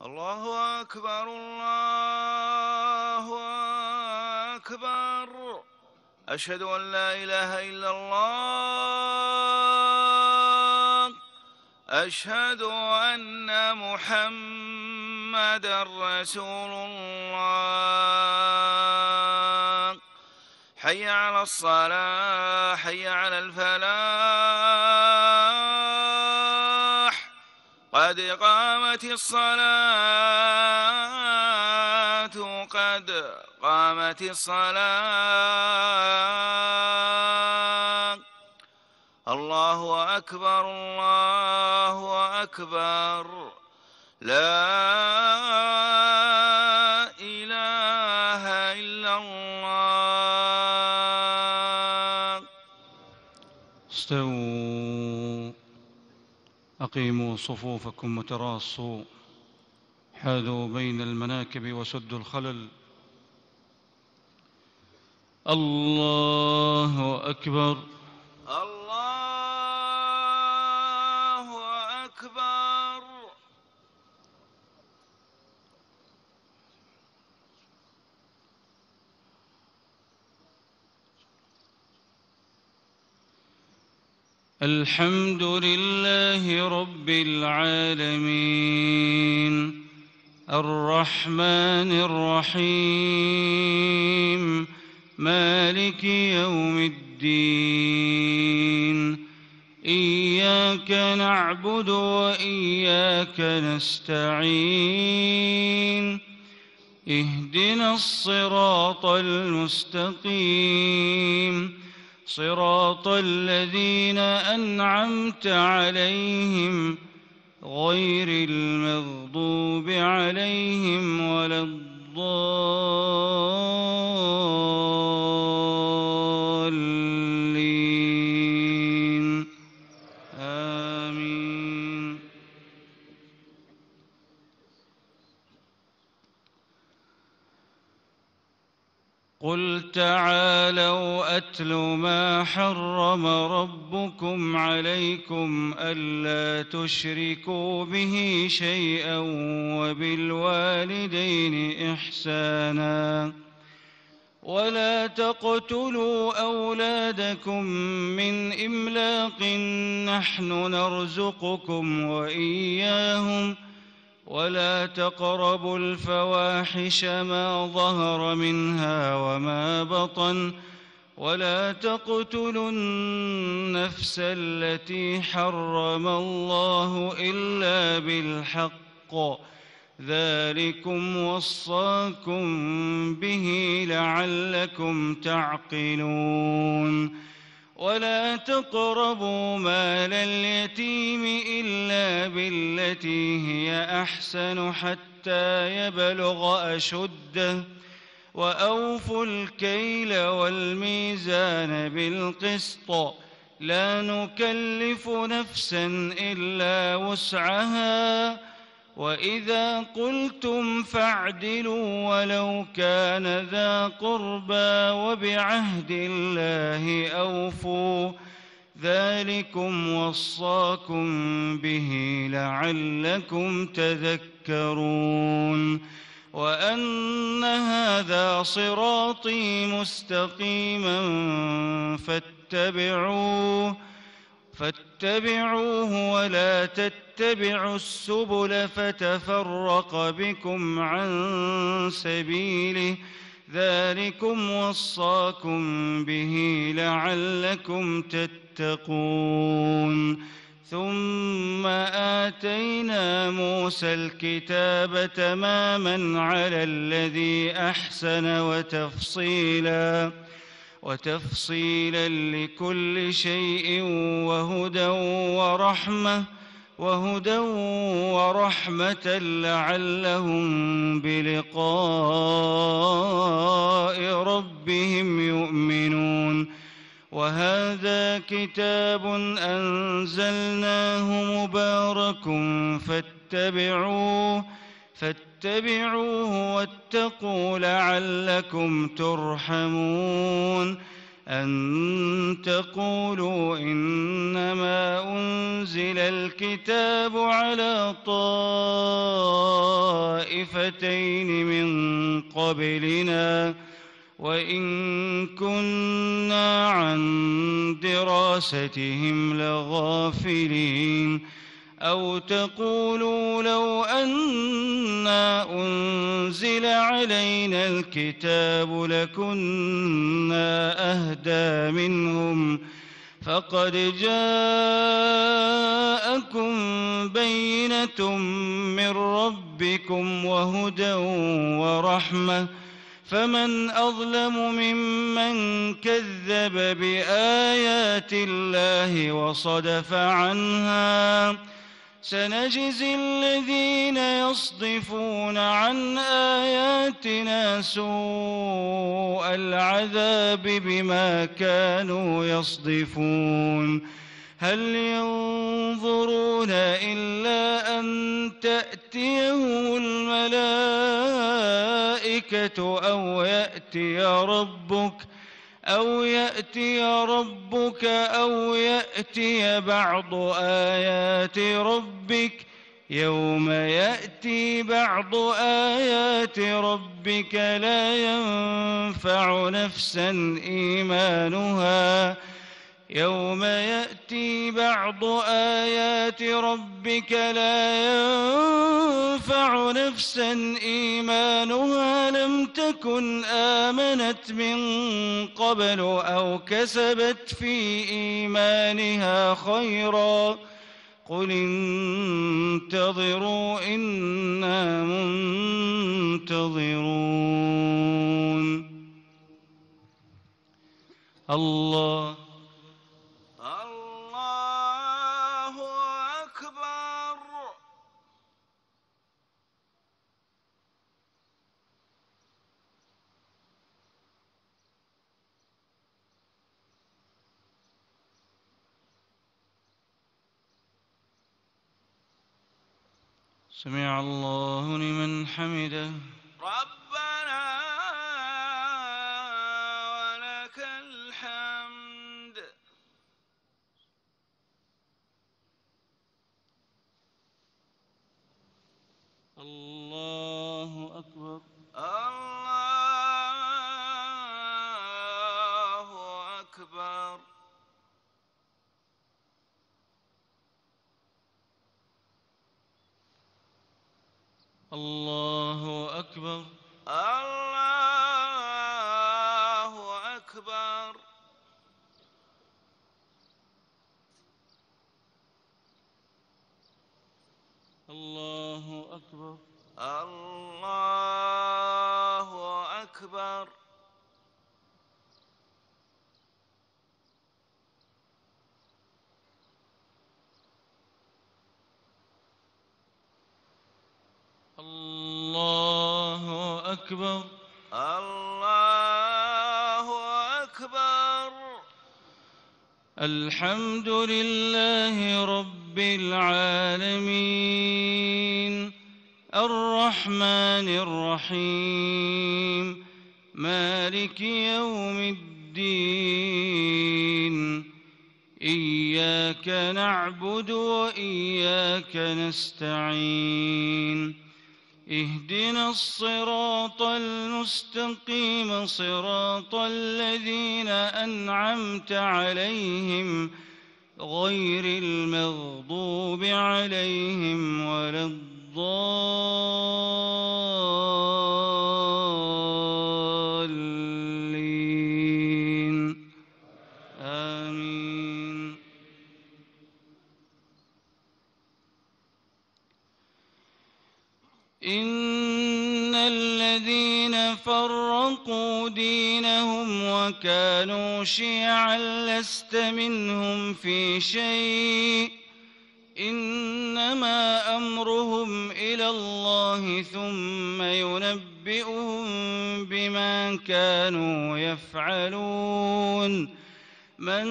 الله أكبر الله أكبر. أشهد أن لا إله إلا الله. أشهد أن محمدًا رسول الله. حي على الصلاة، حي على الفلاح، قد قامت الصلاة، قد قامت الصلاة. الله أكبر الله أكبر. لا إله إلا الله. استووا، أقيموا صفوفكم وتراصوا، حاذوا بين المناكب وسدوا الخلل. الله أكبر الله أكبر. الحمد لله رب العالمين، الرحمن الرحيم، مالك يوم الدين. إياك نعبد وإياك نستعين، اهدنا الصراط المستقيم، صراط الذين أنعمت عليهم غير المغضوب عليهم ولا الضالين. آمين. قل تعالوا أتل ما حرم ربكم عليكم ألا تشركوا به شيئا وبالوالدين إحسانا ولا تقتلوا أولادكم من إملاق، نحن نرزقكم وإياهم، ولا تقربوا الفواحش ما ظهر منها وما بطن، ولا تقتلوا النفس التي حرم الله إلا بالحق، ذلكم وصاكم به لعلكم تعقلون. ولا تقربوا مال اليتيم إلا بالتي هي أحسن حتى يبلغ أشده، وأوفوا الكيل والميزان بالقسط، لا نكلف نفسا إلا وسعها، وإذا قلتم فاعدلوا ولو كان ذا قربى، وبعهد الله أوفوا، ذلكم وصاكم به لعلكم تذكرون. وأن هذا صراطي مستقيما فاتبعوه ولا تتبعوا السبل فتفرق بكم عن سبيله، ذلكم وصاكم به لعلكم تتقون. ثم آتينا موسى الكتاب تماما على الذي أحسن وتفصيلا لكل شيء وهدى ورحمة لعلهم بلقاء ربهم يؤمنون. وهذا كتاب أنزلناه مبارك فاتبعوه واتقوا لعلكم ترحمون. أن تقولوا إنما أنزل الكتاب على طائفتين طائفتين من قبلنا وإن كنا عن دراستهم لغافلين أو تقولوا لو أنا أنزل علينا الكتاب لكنا أهدى منهم فقد جاءكم بينة من ربكم وهدى ورحمة فمن أظلم ممن كذب بآيات الله وصدف عنها سنجزي الذين يصدفون عن آياتنا سوء العذاب بما كانوا يصدفون هل ينظرون إلا أن تأتيهم الملائكة أو يأتي ربك أو يأتي بعض آيات ربك يوم يأتي بعض آيات ربك لا ينفع نفسا إيمانها لم تكن آمنت من قبل أو كسبت في إيمانها خيرا قل انتظروا إنا منتظرون الله أكبر. سمع الله لمن حمده ربنا ولك الحمد. الله أكبر. الله أكبر. الله أكبر. الله أكبر. الله أكبر. الله أكبر. الله أكبر. الله أكبر. الحمد لله رب العالمين الرحمن الرحيم مالك يوم الدين إياك نعبد وإياك نستعين اهدنا الصراط المستقيم صراط الذين أنعمت عليهم غير المغضوب عليهم ولا الضالين آمين. إن الذين فرقوا دينهم وكانوا شيعا لست منهم في شيء إنما أمرهم إلى الله ثم ينبئهم بما كانوا يفعلون. من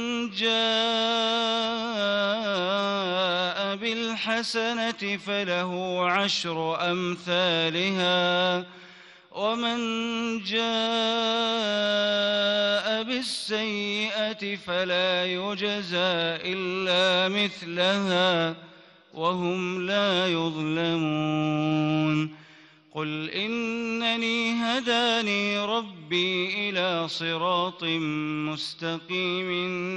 جاء بالحسنة فله عشر أمثالها ومن جاء بالسيئة فلا يجزى إلا مثلها وهم لا يظلمون. قل إنني هداني ربي إلى صراط مستقيم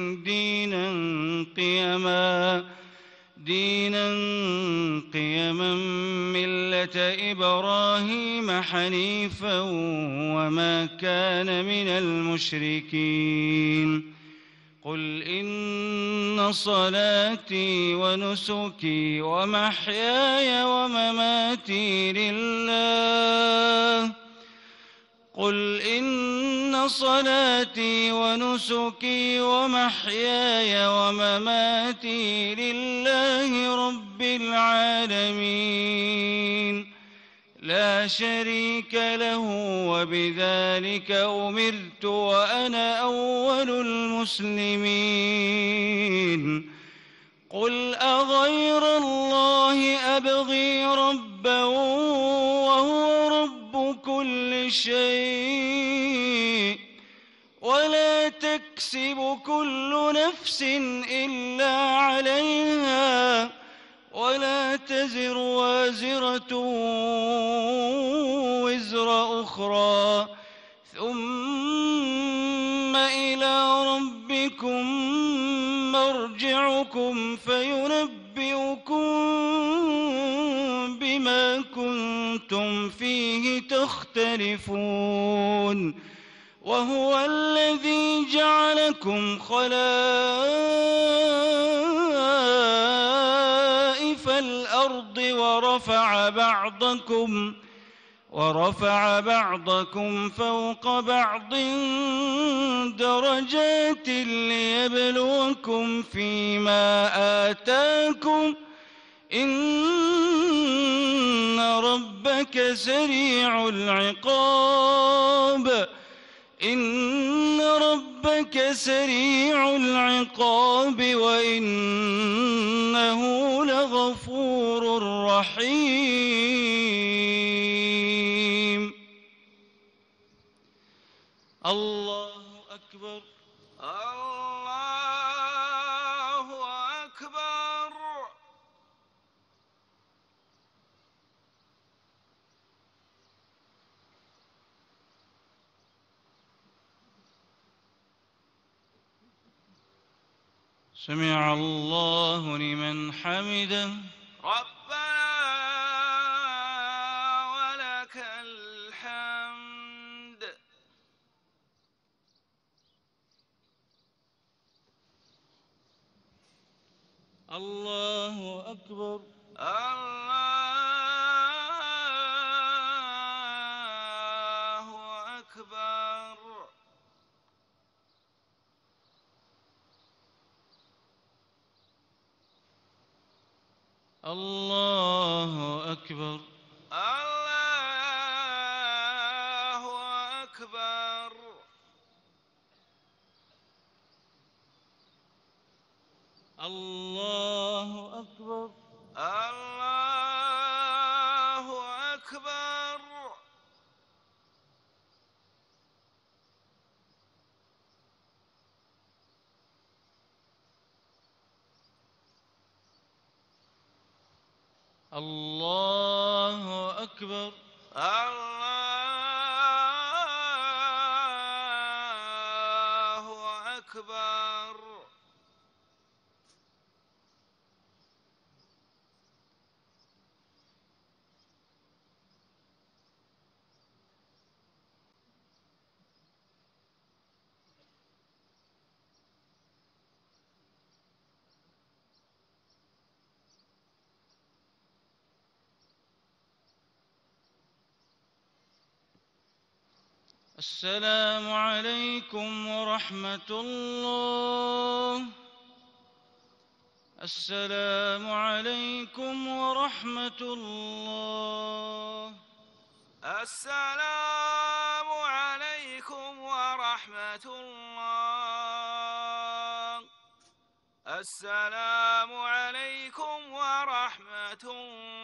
دينا قيما ملة إبراهيم حنيفا وما كان من المشركين قل إن صلاتي ونسكي ومحياي ومماتي لله قل إن صلاتي ونسكي ومحياي ومماتي لله رب العالمين لا شريك له وبذلك أمرت وأنا أول المسلمين قل أغير الله أبغي ربا وهو رب كل شيء ولا تكسب كل نفس إلا عليها ولا تزر وازرة وزر أخرى ثم إلى ربكم مرجعكم فينبئكم بما كنتم فيه تختلفون وهو الذي جعلكم خلائف الأرض ورفع بعضكم فوق بعض درجات ليبلوكم فيما آتاكم إن ربك سريع العقاب وإنه لغفور رحيم الله أكبر الله أكبر. سمع الله لمن حمده ربنا ولك الحمد. الله أكبر الله أكبر. الله أكبر الله أكبر. الله أكبر الله أكبر. الله أكبر الله أكبر. السلام عليكم ورحمة الله. السلام عليكم ورحمة الله. السلام عليكم ورحمة الله. السلام عليكم ورحمة الله.